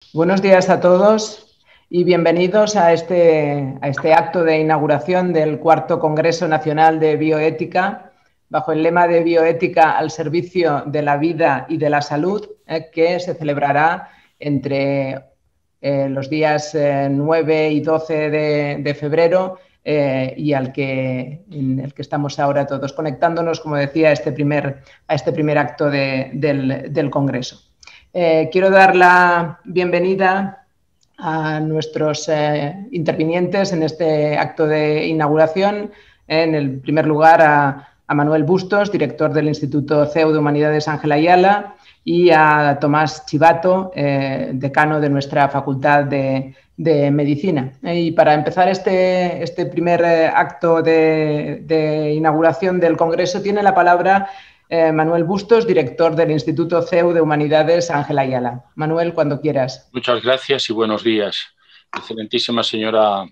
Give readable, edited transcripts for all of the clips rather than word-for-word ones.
Buenos días a todos y bienvenidos a este acto de inauguración del cuarto Congreso Nacional de Bioética, bajo el lema de Bioética al servicio de la vida y de la salud, que se celebrará entre los días 9 y 12 de febrero y en el que estamos ahora todos conectándonos, como decía, a este primer acto del Congreso. Quiero dar la bienvenida a nuestros intervinientes en este acto de inauguración. En el primer lugar a Manuel Bustos, director del Instituto CEU de Humanidades Ángel Ayala, y a Tomás Chivato, decano de nuestra Facultad de Medicina. Y para empezar este primer acto de inauguración del Congreso, tiene la palabra Manuel Bustos, director del Instituto CEU de Humanidades Ángel Ayala. Manuel, cuando quieras. Muchas gracias y buenos días. Excelentísima señora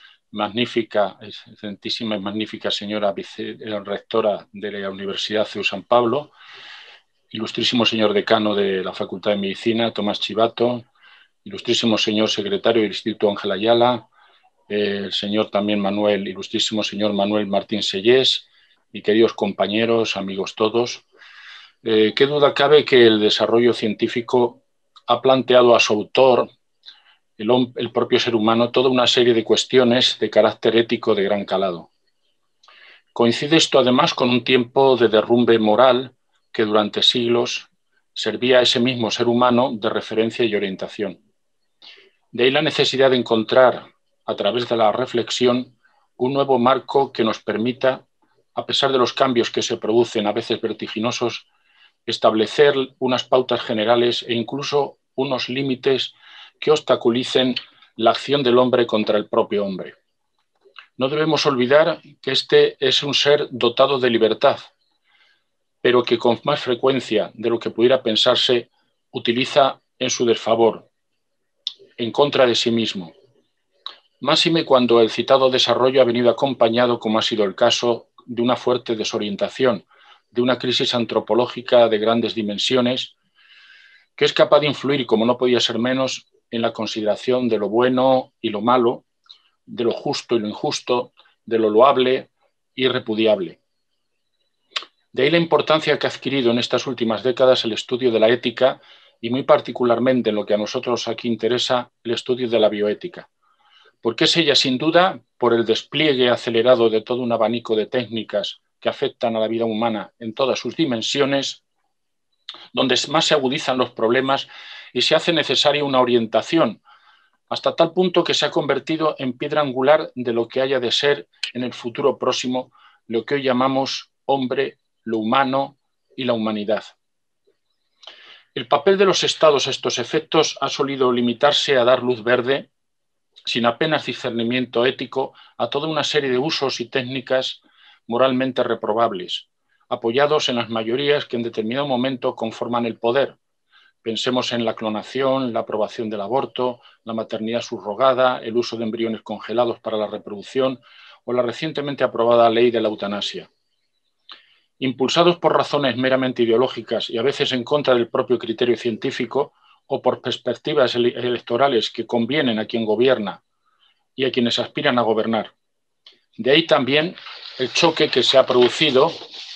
excelentísima y magnífica señora rectora de la Universidad CEU San Pablo, ilustrísimo señor decano de la Facultad de Medicina, Tomás Chivato, ilustrísimo señor secretario del Instituto Ángel Ayala, el señor también ilustrísimo señor Manuel Martín Sellés, y queridos compañeros, amigos todos. Qué duda cabe que el desarrollo científico ha planteado a su autor, el propio ser humano, toda una serie de cuestiones de carácter ético de gran calado. Coincide esto además con un tiempo de derrumbe moral que durante siglos servía a ese mismo ser humano de referencia y orientación. De ahí la necesidad de encontrar, a través de la reflexión, un nuevo marco que nos permita, a pesar de los cambios que se producen a veces vertiginosos, establecer unas pautas generales e incluso unos límites que obstaculicen la acción del hombre contra el propio hombre. No debemos olvidar que este es un ser dotado de libertad, pero que con más frecuencia de lo que pudiera pensarse utiliza en su desfavor, en contra de sí mismo. Máxime cuando el citado desarrollo ha venido acompañado, como ha sido el caso, de una fuerte desorientación, de una crisis antropológica de grandes dimensiones, que es capaz de influir, como no podía ser menos, en la consideración de lo bueno y lo malo, de lo justo y lo injusto, de lo loable y repudiable. De ahí la importancia que ha adquirido en estas últimas décadas el estudio de la ética y muy particularmente en lo que a nosotros aquí interesa, el estudio de la bioética. Porque es ella, sin duda, por el despliegue acelerado de todo un abanico de técnicas que afectan a la vida humana en todas sus dimensiones, donde más se agudizan los problemas y se hace necesaria una orientación, hasta tal punto que se ha convertido en piedra angular de lo que haya de ser en el futuro próximo, lo que hoy llamamos hombre, lo humano y la humanidad. El papel de los estados a estos efectos ha solido limitarse a dar luz verde, sin apenas discernimiento ético, a toda una serie de usos y técnicas moralmente reprobables, apoyados en las mayorías que en determinado momento conforman el poder. Pensemos en la clonación, la aprobación del aborto, la maternidad subrogada, el uso de embriones congelados para la reproducción o la recientemente aprobada ley de la eutanasia. Impulsados por razones meramente ideológicas y a veces en contra del propio criterio científico o por perspectivas electorales que convienen a quien gobierna y a quienes aspiran a gobernar. De ahí también el choque que se ha producido,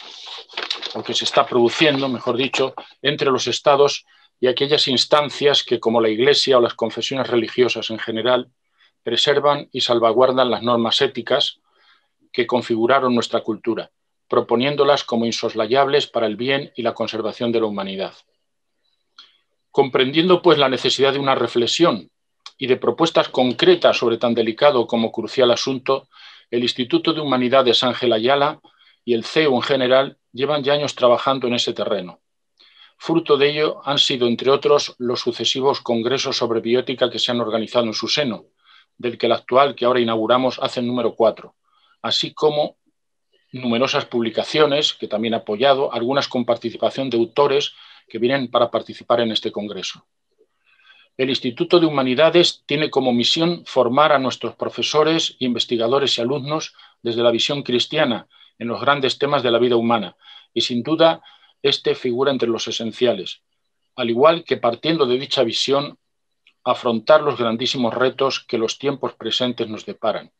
o que se está produciendo, mejor dicho, entre los estados y aquellas instancias que, como la Iglesia o las confesiones religiosas en general, preservan y salvaguardan las normas éticas que configuraron nuestra cultura, proponiéndolas como insoslayables para el bien y la conservación de la humanidad. Comprendiendo, pues, la necesidad de una reflexión y de propuestas concretas sobre tan delicado como crucial asunto, el Instituto de Humanidades Ángel Ayala y el CEU en general llevan ya años trabajando en ese terreno. Fruto de ello han sido, entre otros, los sucesivos congresos sobre bioética que se han organizado en su seno, del que el actual, que ahora inauguramos, hace el número 4, así como numerosas publicaciones que también ha apoyado, algunas con participación de autores que vienen para participar en este congreso. El Instituto de Humanidades tiene como misión formar a nuestros profesores, investigadores y alumnos desde la visión cristiana en los grandes temas de la vida humana y, sin duda, este figura entre los esenciales, al igual que partiendo de dicha visión, afrontar los grandísimos retos que los tiempos presentes nos deparan.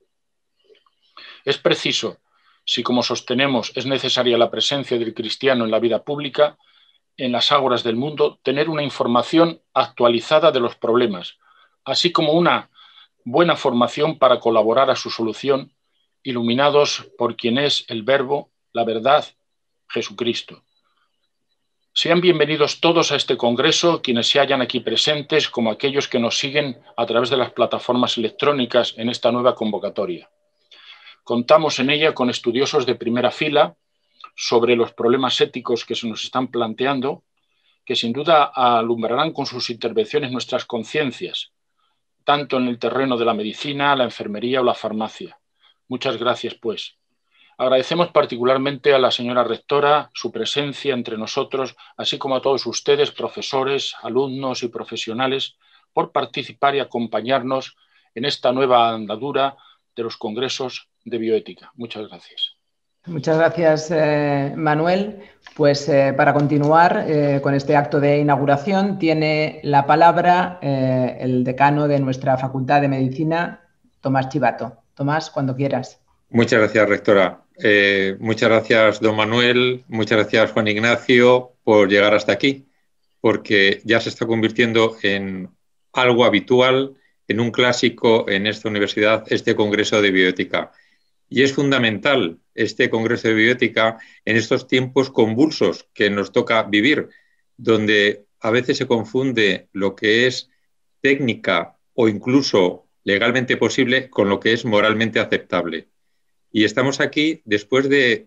Es preciso, si como sostenemos es necesaria la presencia del cristiano en la vida pública, en las ágoras del mundo, tener una información actualizada de los problemas, así como una buena formación para colaborar a su solución, iluminados por quien es el Verbo, la verdad, Jesucristo. Sean bienvenidos todos a este congreso, quienes se hallan aquí presentes, como aquellos que nos siguen a través de las plataformas electrónicas en esta nueva convocatoria. Contamos en ella con estudiosos de primera fila sobre los problemas éticos que se nos están planteando, que sin duda alumbrarán con sus intervenciones nuestras conciencias, tanto en el terreno de la medicina, la enfermería o la farmacia. Muchas gracias, pues. Agradecemos particularmente a la señora rectora su presencia entre nosotros, así como a todos ustedes, profesores, alumnos y profesionales, por participar y acompañarnos en esta nueva andadura de los congresos de bioética. Muchas gracias. Muchas gracias, Manuel. Pues para continuar con este acto de inauguración, tiene la palabra el decano de nuestra Facultad de Medicina, Tomás Chivato. Tomás, cuando quieras. Muchas gracias, rectora. Muchas gracias, don Manuel. Muchas gracias, Juan Ignacio, por llegar hasta aquí, porque ya se está convirtiendo en algo habitual, en un clásico en esta universidad, este Congreso de Bioética. Y es fundamental este Congreso de Bioética en estos tiempos convulsos que nos toca vivir, donde a veces se confunde lo que es técnica o incluso legalmente posible con lo que es moralmente aceptable. Y estamos aquí después de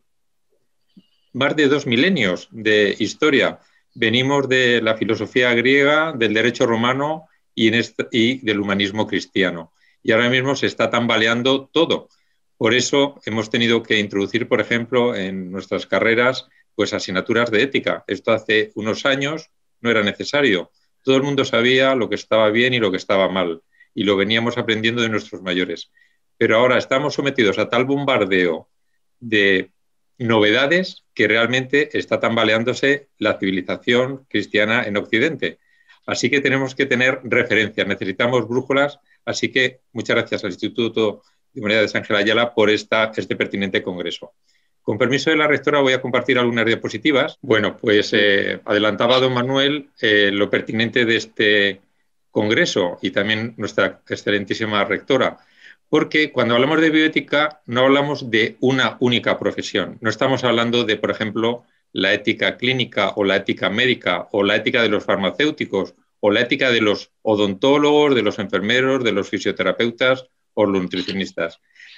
más de 2 milenios de historia. Venimos de la filosofía griega, del derecho romano y del humanismo cristiano. Y ahora mismo se está tambaleando todo. Por eso hemos tenido que introducir, por ejemplo, en nuestras carreras, pues asignaturas de ética. Esto hace unos años no era necesario. Todo el mundo sabía lo que estaba bien y lo que estaba mal. Y lo veníamos aprendiendo de nuestros mayores. Pero ahora estamos sometidos a tal bombardeo de novedades que realmente está tambaleándose la civilización cristiana en Occidente. Así que tenemos que tener referencias, necesitamos brújulas. Así que muchas gracias al Instituto de Humanidades Ángel Ayala por este pertinente congreso. Con permiso de la rectora voy a compartir algunas diapositivas. Bueno, pues adelantaba don Manuel lo pertinente de este congreso y también nuestra excelentísima rectora. Porque cuando hablamos de bioética no hablamos de una única profesión. No estamos hablando de, por ejemplo, la ética clínica o la ética médica o la ética de los farmacéuticos o la ética de los odontólogos, de los enfermeros, de los fisioterapeutas o los nutricionistas.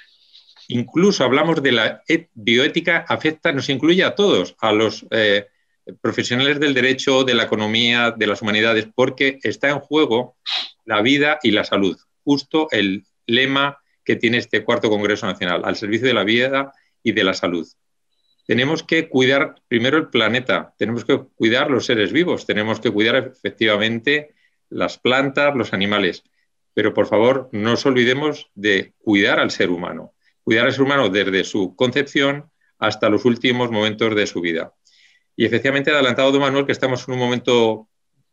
Incluso hablamos de la bioética, nos incluye a todos, a los profesionales del derecho, de la economía, de las humanidades, porque está en juego la vida y la salud. Justo el lema que tiene este cuarto Congreso Nacional, al servicio de la vida y de la salud. Tenemos que cuidar primero el planeta, tenemos que cuidar los seres vivos, tenemos que cuidar efectivamente las plantas, los animales, pero por favor no nos olvidemos de cuidar al ser humano desde su concepción hasta los últimos momentos de su vida. Y efectivamente ha adelantado don Manuel que estamos en un momento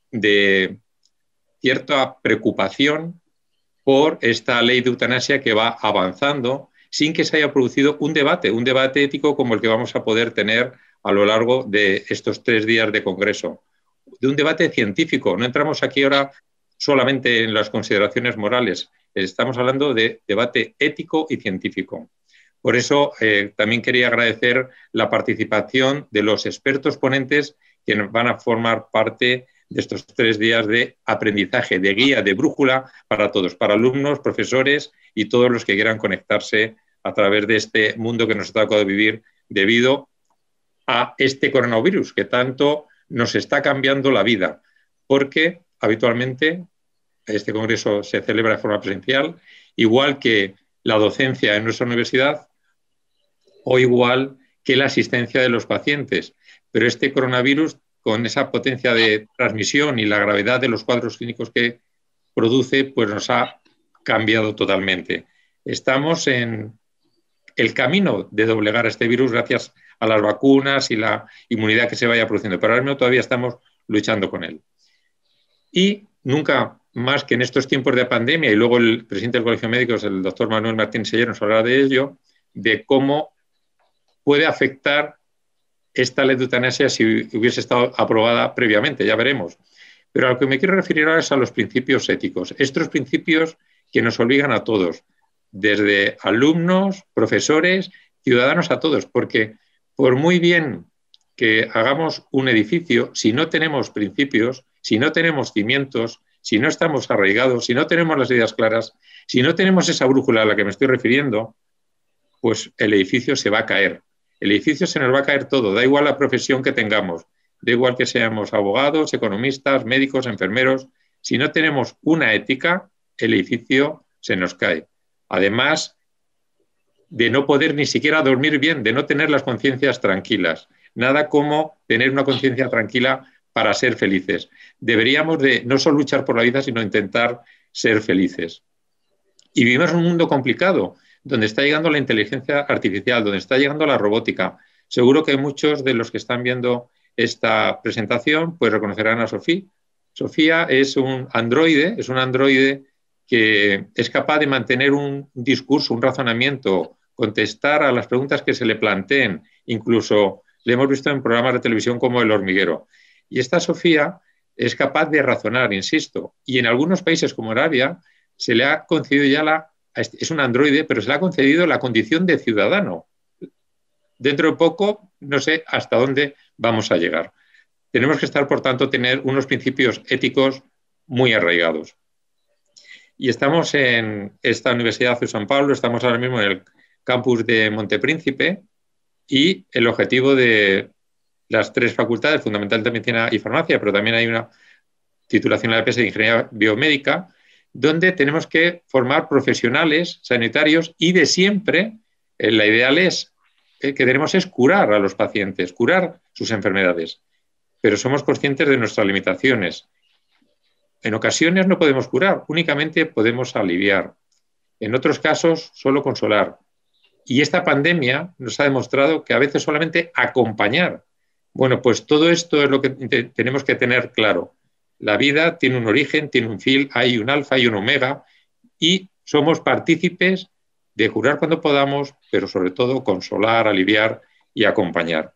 de cierta preocupación por esta ley de eutanasia que va avanzando sin que se haya producido un debate ético como el que vamos a poder tener a lo largo de estos 3 días de congreso. De un debate científico. No entramos aquí ahora solamente en las consideraciones morales, estamos hablando de debate ético y científico. Por eso también quería agradecer la participación de los expertos ponentes que nos van a formar parte de estos 3 días de aprendizaje, de guía, de brújula para todos, para alumnos, profesores y todos los que quieran conectarse a través de este mundo que nos ha tocado vivir debido a este coronavirus que tanto nos está cambiando la vida, porque habitualmente este congreso se celebra de forma presencial, igual que la docencia en nuestra universidad o igual que la asistencia de los pacientes, pero este coronavirus con esa potencia de transmisión y la gravedad de los cuadros clínicos que produce, pues nos ha cambiado totalmente. Estamos en el camino de doblegar a este virus gracias a las vacunas y la inmunidad que se vaya produciendo, pero ahora mismo todavía estamos luchando con él. Y nunca más que en estos tiempos de pandemia, y luego el presidente del Colegio de Médicos, el doctor Manuel Martín Sellero, nos hablará de ello, de cómo puede afectar esta ley de eutanasia si hubiese estado aprobada previamente, ya veremos. Pero a lo que me quiero referir ahora es a los principios éticos, estos principios que nos obligan a todos, desde alumnos, profesores, ciudadanos, a todos, porque por muy bien que hagamos un edificio, si no tenemos principios, si no tenemos cimientos, si no estamos arraigados, si no tenemos las ideas claras, si no tenemos esa brújula a la que me estoy refiriendo, pues el edificio se va a caer. El edificio se nos va a caer todo, da igual la profesión que tengamos, da igual que seamos abogados, economistas, médicos, enfermeros. Si no tenemos una ética, el edificio se nos cae. Además de no poder ni siquiera dormir bien, de no tener las conciencias tranquilas. Nada como tener una conciencia tranquila para ser felices. Deberíamos de no solo luchar por la vida, sino intentar ser felices. Y vivimos en un mundo complicado, donde está llegando la inteligencia artificial, donde está llegando la robótica. Seguro que muchos de los que están viendo esta presentación pues reconocerán a Sofía. Sofía es un androide que es capaz de mantener un discurso, un razonamiento, contestar a las preguntas que se le planteen. Incluso le hemos visto en programas de televisión como El Hormiguero. Y esta Sofía es capaz de razonar, insisto. Y en algunos países como Arabia se le ha concedido ya es un androide, pero se le ha concedido la condición de ciudadano. Dentro de poco, no sé hasta dónde vamos a llegar. Tenemos que estar, por tanto, tener unos principios éticos muy arraigados. Y estamos en esta Universidad de San Pablo, estamos ahora mismo en el campus de Montepríncipe, y el objetivo de las tres facultades, fundamental de Medicina y Farmacia, pero también hay una titulación en la EPS de Ingeniería Biomédica, donde tenemos que formar profesionales sanitarios y de siempre, la ideal es, que tenemos es curar a los pacientes, curar sus enfermedades, pero somos conscientes de nuestras limitaciones. En ocasiones no podemos curar, únicamente podemos aliviar. En otros casos, solo consolar. Y esta pandemia nos ha demostrado que a veces solamente acompañar. Bueno, pues todo esto es lo que tenemos que tener claro. La vida tiene un origen, tiene un fin, hay un alfa y un omega, y somos partícipes de curar cuando podamos, pero sobre todo consolar, aliviar y acompañar.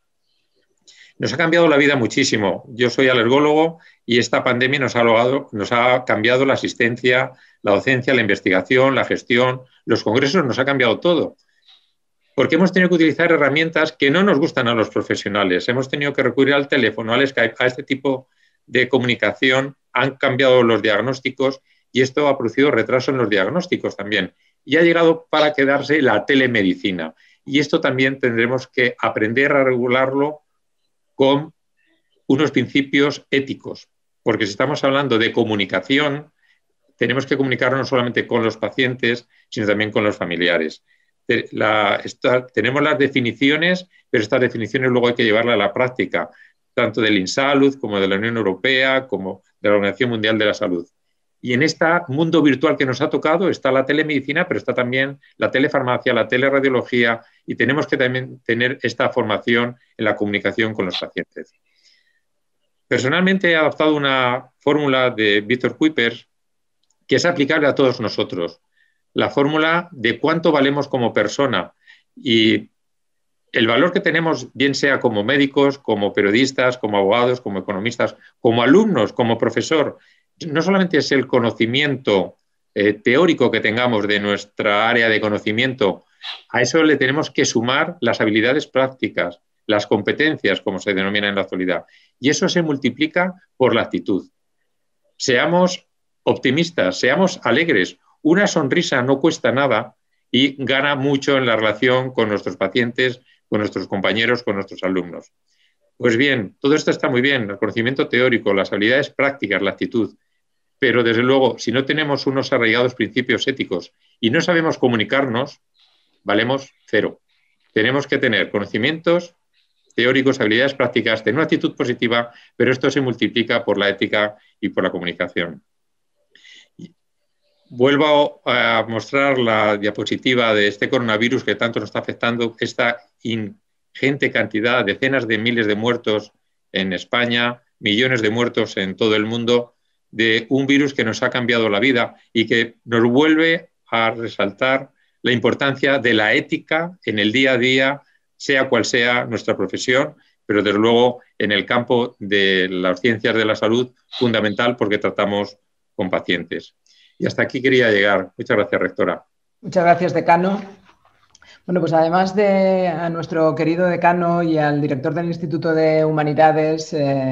Nos ha cambiado la vida muchísimo. Yo soy alergólogo y esta pandemia nos ha cambiado la asistencia, la docencia, la investigación, la gestión, los congresos, nos ha cambiado todo. Porque hemos tenido que utilizar herramientas que no nos gustan a los profesionales. Hemos tenido que recurrir al teléfono, al Skype, a este tipo de comunicación. Han cambiado los diagnósticos y esto ha producido retraso en los diagnósticos también. Y ha llegado para quedarse la telemedicina. Y esto también tendremos que aprender a regularlo con unos principios éticos. Porque si estamos hablando de comunicación, tenemos que comunicarnos no solamente con los pacientes, sino también con los familiares. Tenemos las definiciones, pero estas definiciones luego hay que llevarlas a la práctica, tanto del INSALUD como de la Unión Europea, como de la Organización Mundial de la Salud. Y en este mundo virtual que nos ha tocado está la telemedicina, pero está también la telefarmacia, la teleradiología, y tenemos que también tener esta formación en la comunicación con los pacientes. Personalmente he adoptado una fórmula de Víctor Kuipers que es aplicable a todos nosotros. La fórmula de cuánto valemos como persona y el valor que tenemos, bien sea como médicos, como periodistas, como abogados, como economistas, como alumnos, como profesor, no solamente es el conocimiento teórico que tengamos de nuestra área de conocimiento, a eso le tenemos que sumar las habilidades prácticas, las competencias, como se denomina en la actualidad, y eso se multiplica por la actitud. Seamos optimistas, seamos alegres. Una sonrisa no cuesta nada y gana mucho en la relación con nuestros pacientes, con nuestros compañeros, con nuestros alumnos. Pues bien, todo esto está muy bien, el conocimiento teórico, las habilidades prácticas, la actitud, pero desde luego, si no tenemos unos arraigados principios éticos y no sabemos comunicarnos, valemos cero. Tenemos que tener conocimientos teóricos, habilidades prácticas, tener una actitud positiva, pero esto se multiplica por la ética y por la comunicación. Vuelvo a mostrar la diapositiva de este coronavirus que tanto nos está afectando, esta ingente cantidad, decenas de miles de muertos en España, millones de muertos en todo el mundo, de un virus que nos ha cambiado la vida y que nos vuelve a resaltar la importancia de la ética en el día a día, sea cual sea nuestra profesión, pero desde luego en el campo de las ciencias de la salud, fundamental porque tratamos con pacientes. Y hasta aquí quería llegar. Muchas gracias, rectora. Muchas gracias, decano. Bueno, pues además de a nuestro querido decano y al director del Instituto de Humanidades,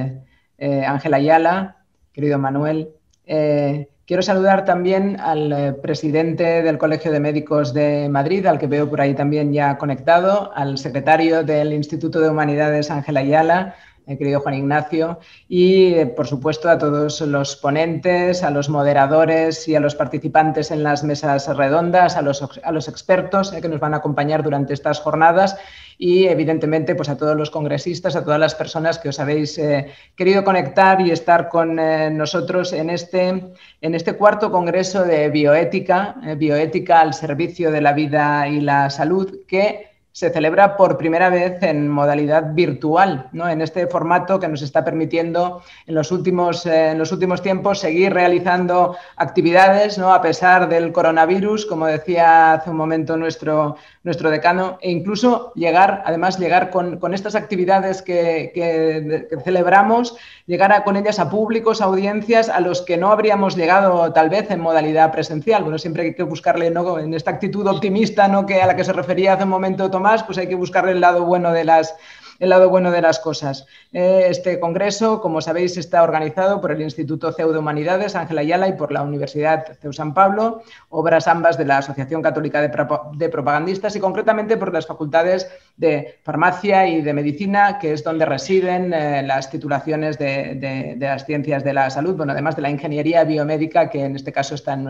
Ángel Ayala, querido Manuel, quiero saludar también al presidente del Colegio de Médicos de Madrid, al que veo por ahí también ya conectado, al secretario del Instituto de Humanidades, Ángel Ayala, querido Juan Ignacio, y por supuesto a todos los ponentes, a los moderadores y a los participantes en las mesas redondas, a los expertos que nos van a acompañar durante estas jornadas y evidentemente pues a todos los congresistas, a todas las personas que os habéis querido conectar y estar con nosotros en este cuarto congreso de bioética, bioética al servicio de la vida y la salud, que se celebra por primera vez en modalidad virtual, ¿no? En este formato que nos está permitiendo en los últimos tiempos seguir realizando actividades, ¿no? A pesar del coronavirus, como decía hace un momento nuestro decano, e incluso llegar con estas actividades que celebramos, llegar con ellas a públicos, a audiencias a los que no habríamos llegado tal vez en modalidad presencial. Bueno, siempre hay que buscarle, ¿no? En esta actitud optimista, ¿no? A la que se refería hace un momento Tomás, pues hay que buscarle el lado bueno de las cosas. Este congreso, como sabéis, está organizado por el Instituto CEU de Humanidades, Ángel Ayala, y por la Universidad CEU San Pablo, obras ambas de la Asociación Católica de Propagandistas y concretamente por las facultades de Farmacia y de Medicina, que es donde residen las titulaciones de las ciencias de la salud, bueno, además de la Ingeniería Biomédica, que en este caso está en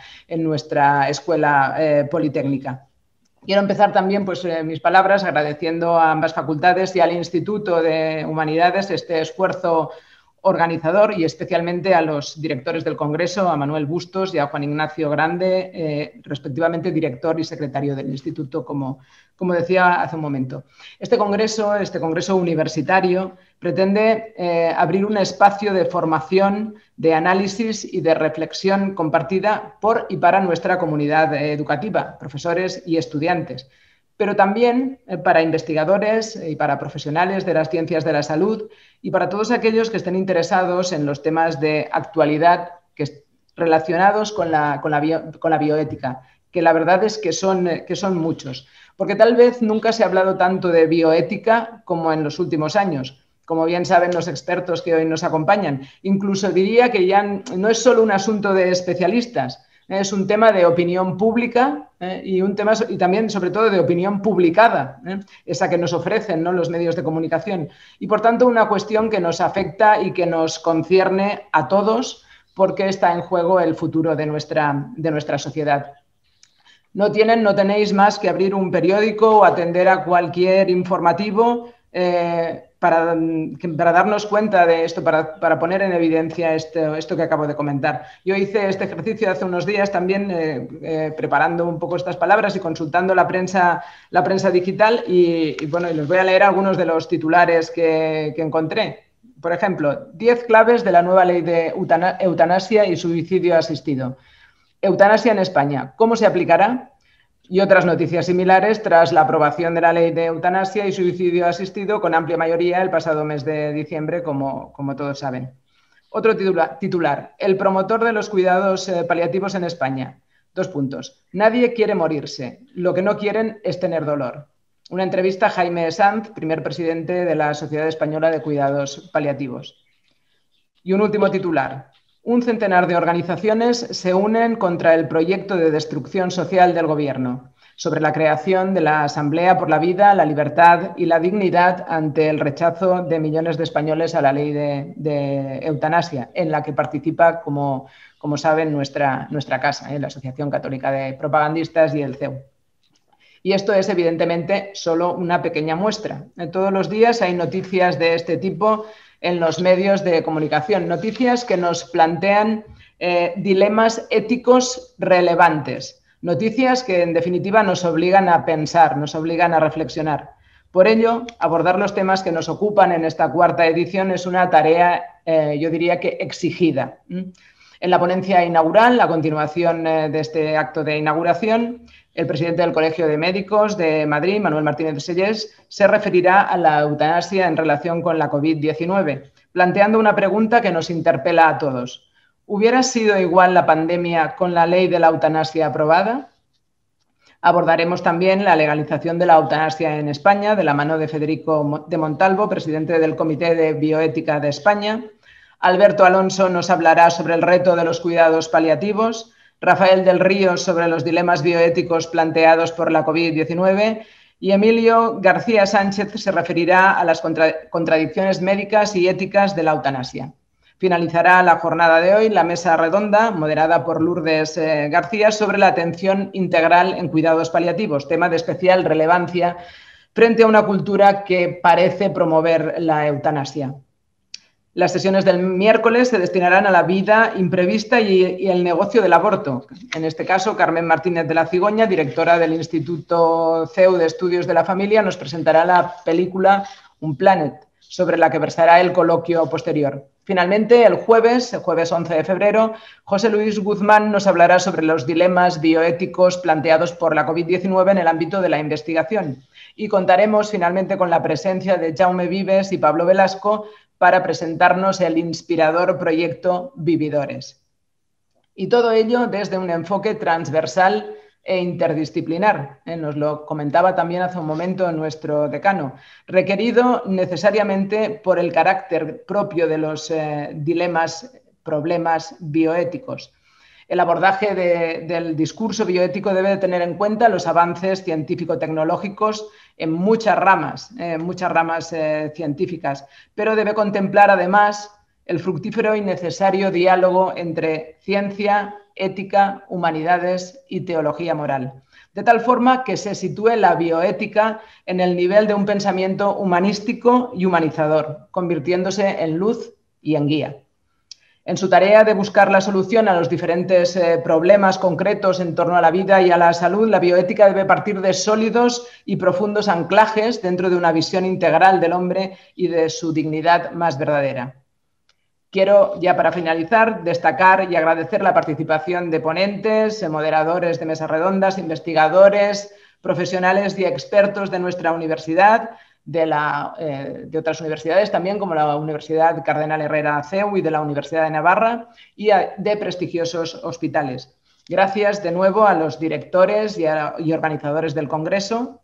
nuestra escuela politécnica. Quiero empezar también pues, mis palabras agradeciendo a ambas facultades y al Instituto de Humanidades este esfuerzo organizador y especialmente a los directores del Congreso, a Manuel Bustos y a Juan Ignacio Grande, respectivamente director y secretario del Instituto, como decía hace un momento. Este congreso universitario pretende abrir un espacio de formación, de análisis y de reflexión compartida por y para nuestra comunidad educativa, profesores y estudiantes, pero también para investigadores y para profesionales de las ciencias de la salud y para todos aquellos que estén interesados en los temas de actualidad relacionados con la bioética, que la verdad es que son muchos, porque tal vez nunca se ha hablado tanto de bioética como en los últimos años. Como bien saben los expertos que hoy nos acompañan. Incluso diría que ya no es solo un asunto de especialistas, es un tema de opinión pública y también, sobre todo, de opinión publicada, esa que nos ofrecen, ¿no? Los medios de comunicación. Y, por tanto, una cuestión que nos afecta y que nos concierne a todos porque está en juego el futuro de nuestra sociedad. No tenéis más que abrir un periódico o atender a cualquier informativo para darnos cuenta de esto, para poner en evidencia esto que acabo de comentar. Yo hice este ejercicio hace unos días también preparando un poco estas palabras y consultando la prensa digital y les voy a leer algunos de los titulares que encontré. Por ejemplo, 10 claves de la nueva ley de eutanasia y suicidio asistido. Eutanasia en España, ¿cómo se aplicará? Y otras noticias similares tras la aprobación de la ley de eutanasia y suicidio asistido con amplia mayoría el pasado mes de diciembre, como todos saben. Otro titular. El promotor de los cuidados paliativos en España. 2 puntos. Nadie quiere morirse. Lo que no quieren es tener dolor. Una entrevista a Jaime Sanz, primer presidente de la Sociedad Española de Cuidados Paliativos. Y un último titular. Un centenar de organizaciones se unen contra el proyecto de destrucción social del Gobierno sobre la creación de la Asamblea por la Vida, la Libertad y la Dignidad ante el rechazo de millones de españoles a la ley de eutanasia, en la que participa, como saben, nuestra casa, la Asociación Católica de Propagandistas y el CEU. Y esto es, evidentemente, solo una pequeña muestra. Todos los días hay noticias de este tipo en los medios de comunicación, noticias que nos plantean dilemas éticos relevantes, noticias que en definitiva nos obligan a pensar, nos obligan a reflexionar. Por ello, abordar los temas que nos ocupan en esta cuarta edición es una tarea, yo diría que exigida. En la ponencia inaugural, a continuación de este acto de inauguración, el presidente del Colegio de Médicos de Madrid, Manuel Martínez de Sellés, se referirá a la eutanasia en relación con la COVID-19, planteando una pregunta que nos interpela a todos. ¿Hubiera sido igual la pandemia con la ley de la eutanasia aprobada? Abordaremos también la legalización de la eutanasia en España, de la mano de Federico de Montalvo, presidente del Comité de Bioética de España. Alberto Alonso nos hablará sobre el reto de los cuidados paliativos. Rafael del Río sobre los dilemas bioéticos planteados por la COVID-19 y Emilio García Sánchez se referirá a las contradicciones médicas y éticas de la eutanasia. Finalizará la jornada de hoy la mesa redonda, moderada por Lourdes García, sobre la atención integral en cuidados paliativos, tema de especial relevancia frente a una cultura que parece promover la eutanasia. Las sesiones del miércoles se destinarán a la vida imprevista y el negocio del aborto. En este caso, Carmen Martínez de la Cigoña, directora del Instituto CEU de Estudios de la Familia, nos presentará la película Un Planet, sobre la que versará el coloquio posterior. Finalmente, el jueves 11 de febrero, José Luis Guzmán nos hablará sobre los dilemas bioéticos planteados por la COVID-19 en el ámbito de la investigación. Y contaremos finalmente con la presencia de Jaume Vives y Pablo Velasco para presentarnos el inspirador proyecto Vividores. Y todo ello desde un enfoque transversal e interdisciplinar, nos lo comentaba también hace un momento nuestro decano, requerido necesariamente por el carácter propio de los problemas bioéticos. El abordaje del discurso bioético debe de tener en cuenta los avances científico-tecnológicos en muchas ramas científicas, pero debe contemplar además el fructífero y necesario diálogo entre ciencia, ética, humanidades y teología moral, de tal forma que se sitúe la bioética en el nivel de un pensamiento humanístico y humanizador, convirtiéndose en luz y en guía. En su tarea de buscar la solución a los diferentes problemas concretos en torno a la vida y a la salud, la bioética debe partir de sólidos y profundos anclajes dentro de una visión integral del hombre y de su dignidad más verdadera. Quiero, ya para finalizar, destacar y agradecer la participación de ponentes, moderadores de mesas redondas, investigadores, profesionales y expertos de nuestra universidad, de otras universidades también, como la Universidad Cardenal Herrera CEU y de la Universidad de Navarra, y de prestigiosos hospitales. Gracias de nuevo a los directores y organizadores del Congreso,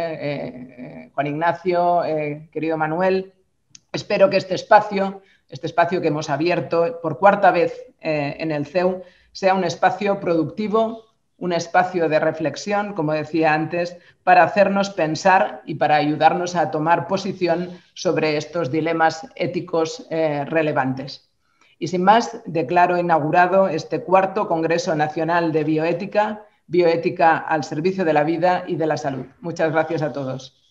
Juan Ignacio, querido Manuel. Espero que este espacio que hemos abierto por cuarta vez en el CEU sea un espacio productivo, un espacio de reflexión, como decía antes, para hacernos pensar y para ayudarnos a tomar posición sobre estos dilemas éticos relevantes. Y sin más, declaro inaugurado este cuarto Congreso Nacional de Bioética, Bioética al servicio de la vida y de la salud. Muchas gracias a todos.